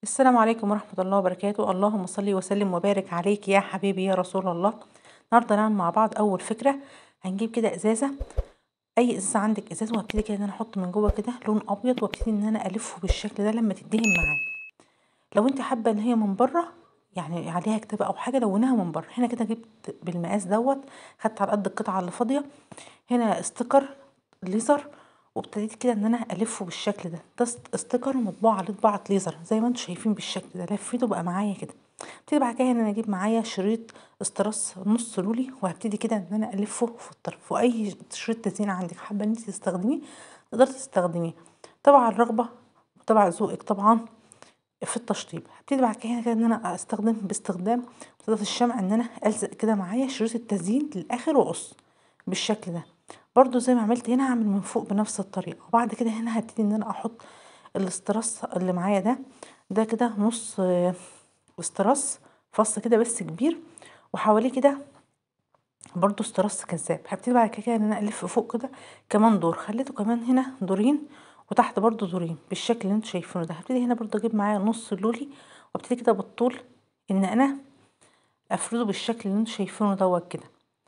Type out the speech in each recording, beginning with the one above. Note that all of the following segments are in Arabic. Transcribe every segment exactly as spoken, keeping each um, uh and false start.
السلام عليكم ورحمة الله وبركاته، اللهم صل وسلم وبارك عليك يا حبيبي يا رسول الله. النهارده هنعمل مع بعض أول فكرة. هنجيب كده إزازة، أي إزازة عندك إزاز، وهبتدي كده إن أنا أحط من جوه كده لون أبيض، وابتدي إن أنا ألفه بالشكل ده لما تدهن معايا. لو أنت حابة إن هي من بره، يعني عليها كتابة أو حاجة، لونها من بره. هنا كده جبت بالمقاس دوت، خدت على قد القطعة اللي فاضية هنا استيكر ليزر، وابتديت كده ان انا الفه بالشكل ده. ده است- استيكر مطبوع عليه طباعة ليزر زي ما انتم شايفين بالشكل ده. لفيته بقى معايا كده. ابتدي بعد كده ان انا اجيب معايا شريط استرس نص لولي، وهبتدي كده ان انا الفه في الطرف. واي شريط تزيين عندك حابه ان انت تستخدميه تقدري تستخدميه، طبعا الرغبه وطبعا ذوقك طبعا في التشطيب. هبتدي بعد كده كده ان انا استخدم باستخدام مسدس الشمع ان انا الزق كده معايا شريط التزيين للاخر واقص بالشكل ده. برضو زي ما عملت هنا هعمل من فوق بنفس الطريقه. وبعد كده هنا هبتدي ان انا احط الاسترس اللي معايا ده. ده كده نص آه، استرس فص كده بس كبير، وحواليه كده برضو استرس كذاب. هبتدي بعد كده ان انا الف فوق كده كمان دور، خليته كمان هنا دورين، وتحت برضو دورين بالشكل اللي انتوا شايفينه ده. هبتدي هنا برضو اجيب معايا نص لولي، وابتدي كده بالطول ان انا افرده بالشكل اللي انتوا شايفينه دوت كده.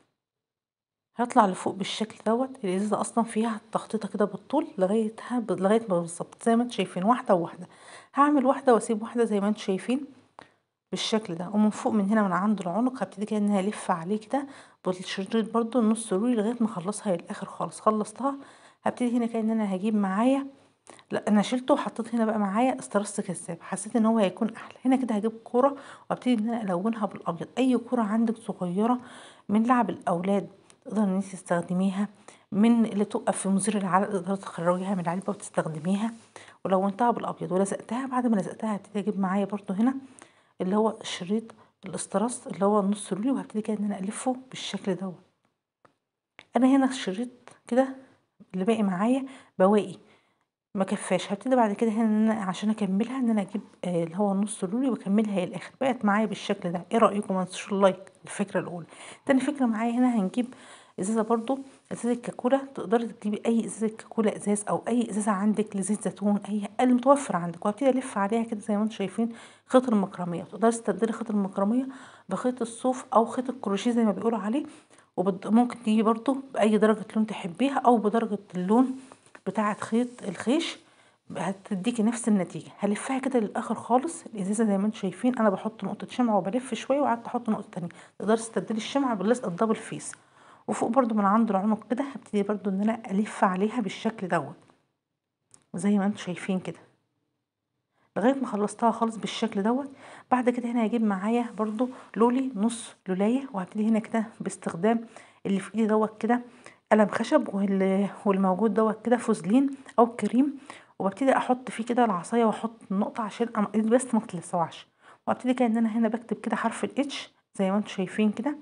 هيطلع لفوق بالشكل دوت. الازازه اصلا فيها تخطيطه كده بالطول لغايتها لغايه ما بالظبط زي ما انتوا شايفين، واحده وواحده. هعمل واحده واسيب واحده زي ما انتوا شايفين بالشكل ده. ومن فوق من هنا من عند العنق هبتدي كده ان انا الف عليه كده بالشريط برضو النص رولي لغايه ما اخلصها للاخر خالص. خلصتها هبتدي هنا كده ان انا هجيب معايا، لا انا شلته وحطيت هنا بقى معايا استرس كذاب. حسيت ان هو هيكون احلى. هنا كده هجيب كوره وابتدي ان انا الونها بالابيض. اي كوره عندك صغيره من لعب الاولاد تقدر ان انت تستخدميها، من اللي تقف في مزير العرق تقدر تخرجيها من العلبه وتستخدميها. ولونتها بالابيض ولزقتها. بعد ما لزقتها هبتدي اجيب معايا برضو هنا اللي هو الشريط الاسترس اللي هو النص رولي، وهبتدي كده ان انا الفه بالشكل دوت. انا هنا الشريط كده اللي باقي معايا بواقي ما كفاش. هبتدي بعد كده هنا ان انا عشان اكملها ان انا اجيب آه اللي هو النص لولي واكملها للاخر. بقت معايا بالشكل ده. ايه رايكم؟ ما تنسوش اللايك. الفكره الاولى. تاني فكره معايا هنا هنجيب ازازه برضو، ازازه كاكولا. تقدري تجيبي اي ازازه كاكولا ازاز، او اي ازازه عندك لزيت زيتون، اي المتوفر عندك. وهبتدي الف عليها كده زي ما انتم شايفين خيط المكرميه. تقدري تستبدلي خيط المكرميه بخيط الصوف او خيط الكروشيه زي ما بيقولوا عليه. وممكن تيجي برضو باي درجه لون تحبيها، او بدرجه اللون بتاعه خيط الخيش، هتديكي نفس النتيجه. هلفها كده للاخر خالص. الازازه زي ما انتم شايفين انا بحط نقطه شمع وبلف شويه، وقعدت احط نقطه تانية. تقدري تستبدلي الشمع باللزق الدبل فيس. وفوق برضو من عند العنق كده هبتدي برضو ان انا الف عليها بالشكل دوت زي ما انتم شايفين كده لغايه ما خلصتها خالص بالشكل دوت. بعد كده هنا هجيب معايا برضو لولي نص لولايه، وهبتدي هنا كده باستخدام اللي في ايدي دوت كده قلم خشب، والموجود دوت كده فوزلين او كريم. وببتدي احط فيه كده العصايه واحط النقطه عشان انا ايدي بس ما تلسعش. وابتدي كده ان انا هنا بكتب كده حرف الاتش زي ما انتم شايفين كده.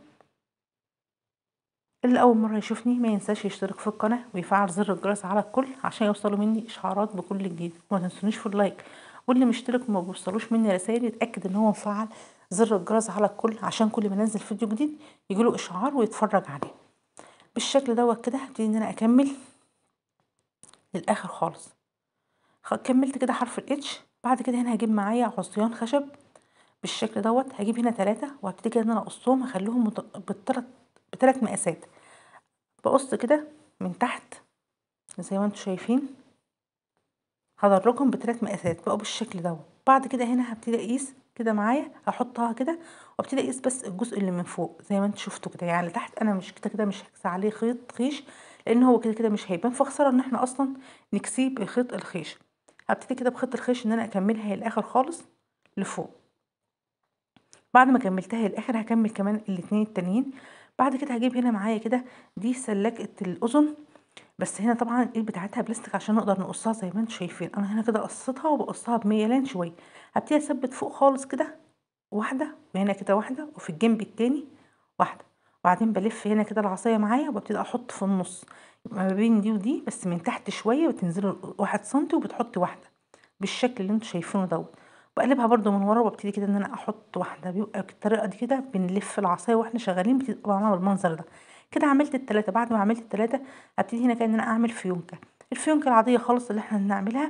اللي اول مره يشوفني ما ينساش يشترك في القناه ويفعل زر الجرس على الكل عشان يوصلوا مني اشعارات بكل جديد. وما تنسونيش في اللايك. واللي مشترك وما بيوصلوش مني رسائل يتاكد ان هو مفعل زر الجرس على الكل عشان كل ما انزل فيديو جديد يجيله اشعار ويتفرج عليه بالشكل دوت كده. هبتدي ان انا اكمل للاخر خالص. كملت كده حرف الاتش. بعد كده هنا هجيب معايا عصيان خشب بالشكل دوت. هجيب هنا ثلاثة وهبتدي كده ان انا اقصهم، هخليهم بالثلاث بثلاث مقاسات. بقص كده من تحت زي ما انتم شايفين. هدرجهم بثلاث مقاسات بقوا بالشكل دوت. بعد كده هنا هبتدي اقيس كده معايا، هحطها كده وابتدي اقيس بس الجزء اللي من فوق زي ما انتم شفتوا كده. يعني تحت انا مش كده كده مش هكسي عليه خيط خيش، لان هو كده كده مش هيبان. فخساره ان احنا اصلا نكسيه بخيط الخيش. هبتدي كده بخيط الخيش ان انا اكملها للاخر خالص لفوق. بعد ما كملتها للاخر هكمل كمان الاتنين التانيين. بعد كده هجيب هنا معايا كده دي سلاكه الاذن، بس هنا طبعا الايد بتاعتها بلاستيك عشان نقدر نقصها زي ما انتم شايفين. انا هنا كده قصيتها وبقصها بميلان شويه. هبتدي اثبت فوق خالص كده واحده، وهنا كده واحده، وفي الجنب التاني واحده. وبعدين بلف هنا كده العصايه معايا وببتدي احط في النص، يبقى ما بين دي ودي بس من تحت شويه، وتنزلي واحد سنتي وبتحطي واحده بالشكل اللي انتم شايفينه دوت. بقلبها برده من ورا وببتدي كده ان انا احط واحده. بيبقى بالطريقه دي كده بنلف العصايه واحنا شغالين بتبقى معانا بالمنظر ده كده. عملت التلاته. بعد ما عملت التلاته هبتدي هنا كده ان انا اعمل فيونكه. الفيونكه العاديه خالص اللي احنا بنعملها.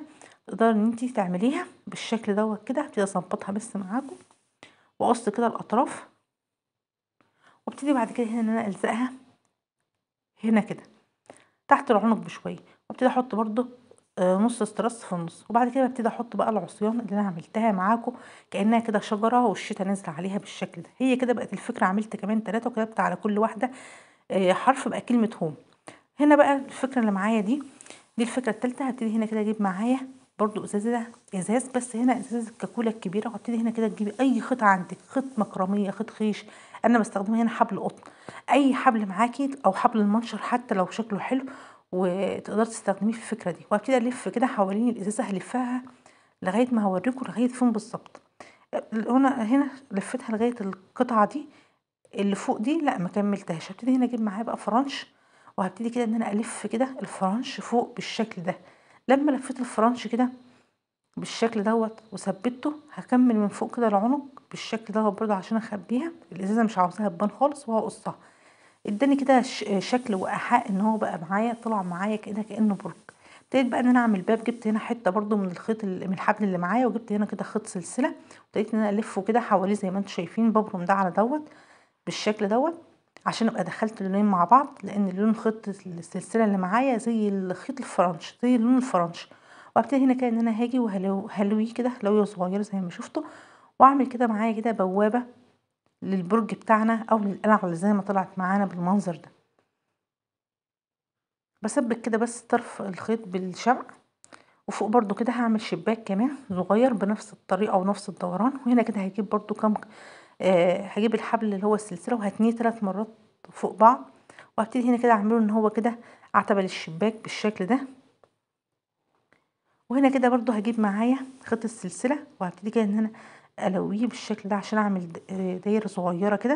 تقدري ان انتي تعمليها بالشكل دوت كده. هبتدي اظبطها بس معاكم واقص كده الاطراف، وابتدي بعد كده هنا ان انا الزقها هنا كده تحت العنق بشويه، وابتدي احط برضو آه نص استرس في النص، وبعد كده ببتدي احط بقى العصيان اللي انا عملتها معاكم كانها كده شجره والشتا نازل عليها بالشكل ده. هي كده بقت الفكره. عملت كمان ثلاثه وكتبت على كل واحده آه حرف بقى كلمه هوم. هنا بقى الفكره اللي معايا دي دي الفكره الثالثه. هبتدي هنا كده اجيب معايا برضو ازازه ازاز، بس هنا ازازه الكاكولا الكبيره، وهبتدي هنا كده تجيبي اي خيط عندك، خيط مكرميه، خيط خيش. انا بستخدم هنا حبل قطن، اي حبل معاكي او حبل المنشر حتى لو شكله حلو وتقدري تستخدميه في الفكره دي. وهبتدي الف كده حوالين الازازه، هلفها لغايه ما هوريكم لغايه فين بالظبط. هنا هنا لفتها لغايه القطعه دي اللي فوق دي، لا ما كملتهاش. هبتدي هنا اجيب معايا بقى فرنش، وهبتدي كده ان انا الف كده الفرنش فوق بالشكل ده. لما لفيت الفرنش كده بالشكل دوت وثبته، هكمل من فوق كده العنق بالشكل دوت برضه عشان اخبيها. الازازه مش عاوزاها تبان خالص، وهقصها. اداني كده شكل وايحاء ان هو بقى معايا، طلع معايا كده كانه برج. ابتديت بقى ان انا اعمل باب. جبت هنا حته برضو من الخيط من الحبل اللي معايا، وجبت هنا كده خيط سلسله، وابتديت ان انا الفه كده حواليه زي ما انتم شايفين، ببرم ده على دوت بالشكل دوت عشان ابقى دخلت اللونين مع بعض، لان لون خيط السلسله اللي معايا زي الخيط الفرنش، زي لون الفرنش. وابتدي هنا كده ان انا هاجي وهلويه كده هلويه صغيره زي ما شفتوا، واعمل كده معايا كده بوابه للبرج بتاعنا او للقلعه اللي زي ما طلعت معانا بالمنظر ده. بثبت كده بس طرف الخيط بالشمع، وفوق برضو كده هعمل شباك كمان صغير بنفس الطريقه ونفس الدوران. وهنا كده هجيب برضو كم آه هجيب الحبل اللي هو السلسله وهتنيه ثلاث مرات فوق بعض، وهبتدي هنا كده اعمله ان هو كده عتبه للشباك بالشكل ده. وهنا كده برضو هجيب معايا خيط السلسله، وهبتدي كده ان انا الويه بالشكل ده عشان اعمل دايره صغيره كده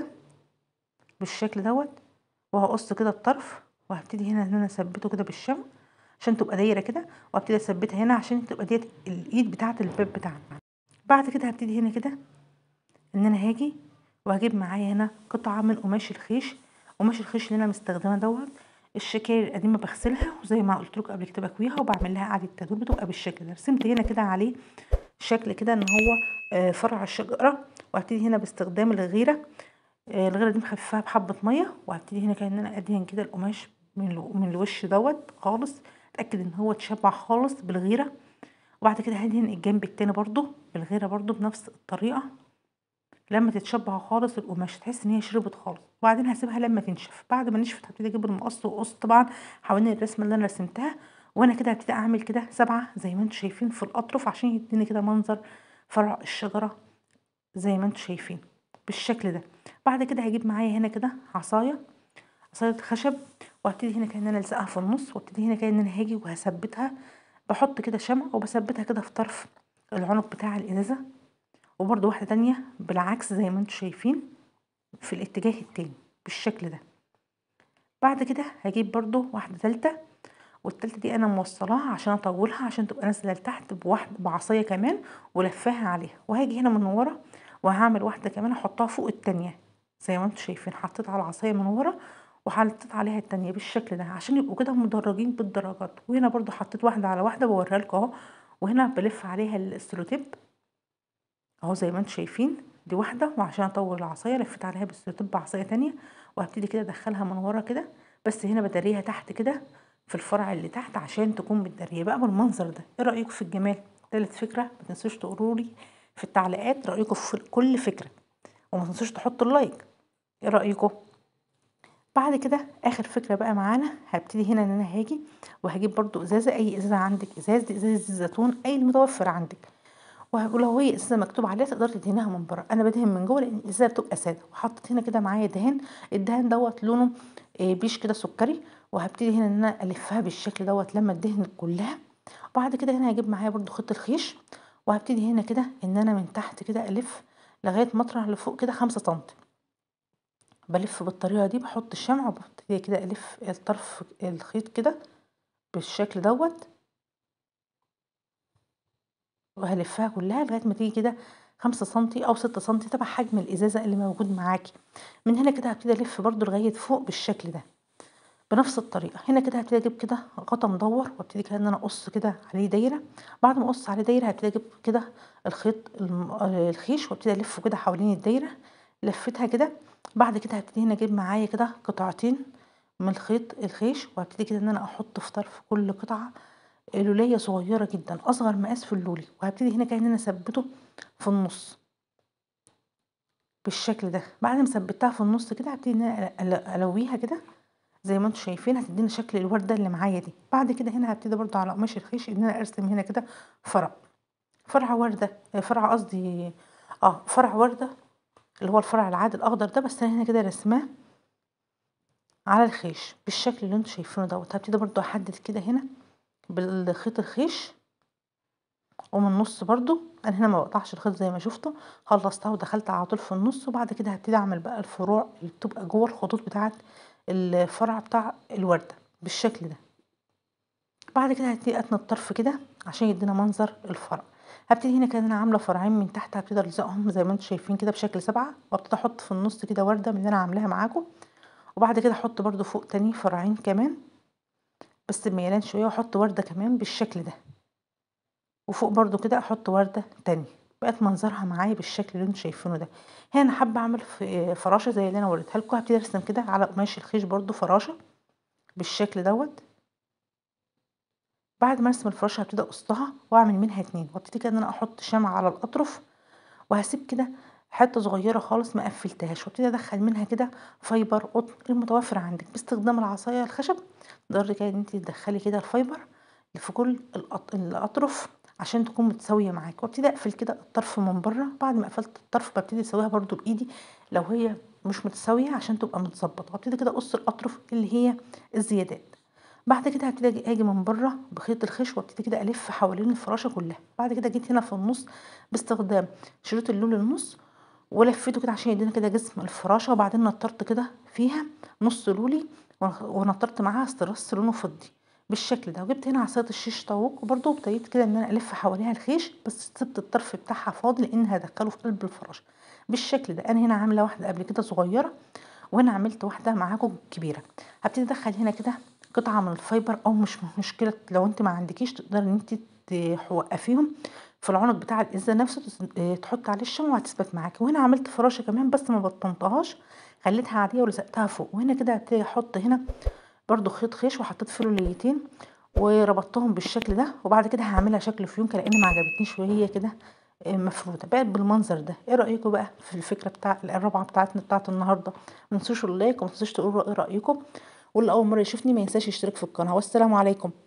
بالشكل دوت، وهقص كده الطرف، وهبتدي هنا ان انا اثبته كده بالشمع عشان تبقى دايره كده، وابتدي اثبتها هنا عشان تبقى ديت الايد بتاعه الباب بتاعنا. بعد كده هبتدي هنا كده ان انا هاجي وهجيب معايا هنا قطعه من قماش الخيش. قماش الخيش اللي انا مستخدمه دوت الشكاير القديمه بغسلها، وزي ما قلت لكم قبل كده بكويها وبعمل لها اعاده تدوير، بتبقى بالشكل ده. رسمت هنا كده عليه شكل كده ان هو فرع الشجره، وهبتدي هنا باستخدام الغيره. الغيره دي مخففاها بحبه ميه، وهبتدي هنا كده ان انا ادهن كده القماش من من الوش دوت خالص، اتاكد ان هو اتشبع خالص بالغيره. وبعد كده هدهن الجنب التاني برضو بالغيره برضو بنفس الطريقه. لما تتشبع خالص القماش تحس ان هي شربت خالص، وبعدين هسيبها لما تنشف. بعد ما نشفت هبتدي اجيب المقص واقص طبعا حوالين الرسمه اللي انا رسمتها. وانا كده هبتدي اعمل كده سبعه زي ما انتم شايفين في الاطراف عشان يديني كده منظر فرع الشجره زي ما انتم شايفين بالشكل ده. بعد كده هجيب معايا هنا كده عصايه عصايه خشب، وهبتدي هنا كده ان انا الزقها في النص، وابتدي هنا كده ان انا هاجي وهثبتها. بحط كده شمع وبثبتها كده في طرف العنق بتاع الازازه، وبرده واحده تانية بالعكس زي ما انتم شايفين في الاتجاه التاني بالشكل ده. بعد كده هجيب برضو واحده تالتة، والتالتة دي انا موصلاها عشان اطولها عشان تبقى نازله لتحت بواحده بعصايه كمان ولفاها عليها. وهاجي هنا من ورا وهعمل واحده كمان احطها فوق التانية زي ما انتم شايفين. حطيت على العصايه من ورا وحطيت عليها التانية بالشكل ده عشان يبقوا كده مدرجين بالدرجات. وهنا برضو حطيت واحده على واحده بوريها لكم اهو. وهنا بلف عليها السلوتيب اهو زي ما انتم شايفين. دي واحده، وعشان اطول العصايه لفيت عليها بالسلوتيب بعصايه تانية، وهبتدي كده ادخلها من ورا كده، بس هنا بداريها تحت كده في الفرع اللي تحت عشان تكون متداريه بقى بالمنظر ده. ايه رايكم في الجمال؟ تالت فكره ما تنسوش تقولوا لي في التعليقات رايكم في كل فكره، وما تنسوش تحطوا اللايك. ايه رايكم؟ بعد كده اخر فكره بقى معانا، هبتدي هنا ان انا هاجي وهجيب برضو ازازه، اي ازازه عندك، ازاز دي ازازه الزيتون اي المتوفر عندك، ولو هي ازازه مكتوب عليها تقدر تدهنها من بره. انا بدهن من جوه لان الازازه بتبقى ساده. وحطيت هنا كده معايا دهان، الدهان دوت لونه بيش كده سكري، وهبتدي هنا ان انا الفها بالشكل دوت لما الدهن كلها. وبعد كده هنا هجيب معايا برضو خيط الخيش، وهبتدي هنا كده ان انا من تحت كده الف لغايه مطرح لفوق كده خمسة سنتي. بلف بالطريقه دي، بحط الشمع وببتدي كده الف الطرف الخيط كده بالشكل دوت، وهلفها كلها لغايه ما تيجي كده خمسة سنتي او ستة سنتي تبع حجم الازازه اللي موجود معاكي. من هنا كده هبتدي الف برضو لغايه فوق بالشكل ده. بنفس الطريقة. هنا كده هابتدي اجيب كده غطا مدور وابتدي كده ان انا اقص كده عليه دايرة. بعد ما اقص عليه دايرة هابتدي اجيب كده الخيط الم- آه، الخيش وابتدي الفه كده حوالين الدايرة. لفيتها كده. بعد كده هابتدي هنا اجيب معايا كده قطعتين من الخيط الخيش وهابتدي كده ان انا احط في طرف كل قطعة لولية صغيرة جدا اصغر مقاس في اللولي، وهابتدي هنا كده ان انا اثبته في النص بالشكل ده. بعد ما ثبتها في النص كده هابتدي ان انا أل- الويها كده زي ما انتم شايفين، هتديني شكل الوردة اللي معايا دي. بعد كده هنا هابتدي برضو على قماش الخيش ان انا ارسم هنا كده فرع فرع وردة، آه، فرع قصدي اه فرع وردة اللي هو الفرع العادي الاخضر ده، بس انا هنا كده رسماه على الخيش بالشكل اللي انتم شايفينه دوت. هبتدي برضو احدد كده هنا بالخيط الخيش ومن النص برضو. انا هنا ما بقطعش الخيط زي ما شفتوا، خلصتها ودخلت على طول في النص. وبعد كده هبتدي اعمل بقى الفروع اللي بتبقى جوه الخطوط بتاعه الفرع بتاع الوردة بالشكل ده. بعد كده هبتدي اتني الطرف كده عشان يدينا منظر الفرع. هبتدي هنا كده انا عامله فرعين من تحت، هبتدي الزقهم زي ما انتم شايفين كده بشكل سبعة، وابتدي احط في النص كده ورده من اللي انا عاملاها معاكم. وبعد كده احط برضو فوق تاني فرعين كمان بس ميلان شويه، واحط ورده كمان بالشكل ده، وفوق برضو كده احط ورده تاني. بقت منظرها معايا بالشكل اللي انتم شايفينه ده. هنا انا حابه اعمل في- فراشه زي اللي انا وريتها لكم. هبتدي ارسم كده على قماش الخيش برضو فراشه بالشكل دوت. بعد ما ارسم الفراشه هبتدي اقصها واعمل منها اتنين، وابتدي كده ان انا احط شمع على الاطرف، وهسيب كده حته صغيره خالص ما قفلتهاش، وابتدي ادخل منها كده فايبر قطن المتوفر عندك باستخدام العصايه الخشب. تقدري كده ان انت تدخلي كده الفايبر في كل الأط- الاطرف عشان تكون متساويه معاك. وابتدي اقفل كده الطرف من بره. بعد ما قفلت الطرف ببتدي اسويها برضو بايدي لو هي مش متساويه عشان تبقى متظبطه، وابتدي كده اقص الاطرف اللي هي الزيادات. بعد كده هبتدي اجي اجي من بره بخيط الخيش وابتدي كده الف حوالين الفراشه كلها. بعد كده جيت هنا في النص باستخدام شريط اللون النص ولفيته كده عشان يدينا كده جسم الفراشه. وبعدين نطرت كده فيها نص لولي ونطرت معاها استرس لونه فضي بالشكل ده. وجبت هنا عصايه الشيش طاووق وبرده ابتديت كده ان انا الف حواليها الخيش، بس سبت الطرف بتاعها فاضي لان هدخله في قلب الفراشه بالشكل ده. انا هنا عامله واحده قبل كده صغيره، وانا عملت واحده معاكم كبيره. هبتدي ادخل هنا كده قطعه من الفايبر، او مش مشكله لو انت ما عندكيش تقدري ان انت توقفيهم في العنق بتاع الازازه نفسه، تحط عليه الشمع وهتثبت معاكي. وهنا عملت فراشه كمان بس ما بطنتهاش، خليتها عاديه ولزقتها فوق. وهنا كده هبتدي احط هنا برضو خيط خيش وحطيت فيه لوليتين وربطتهم بالشكل ده. وبعد كده هعملها شكل فيونكه لان ما عجبتنيش وهي كده مفروده بقت بالمنظر ده. ايه رايكم بقى في الفكره بتاع الرابعه بتاعتنا بتاعت النهارده؟ ما تنسوش اللايك وما تنسوش تقولوا ايه رايكم، واللي اول مره يشوفني ما ينساش يشترك في القناه. والسلام عليكم.